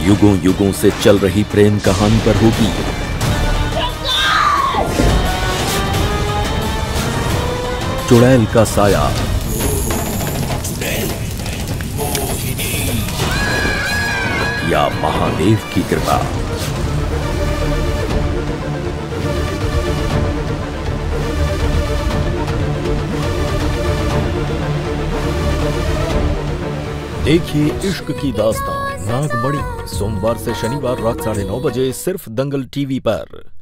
युगों युगों से चल रही प्रेम कहानी पर होगी चुड़ैल का साया, या महादेव की कृपा। देखिए इश्क की दास्तां नागमणि, सोमवार से शनिवार रात 9:30 बजे सिर्फ दंगल टीवी पर।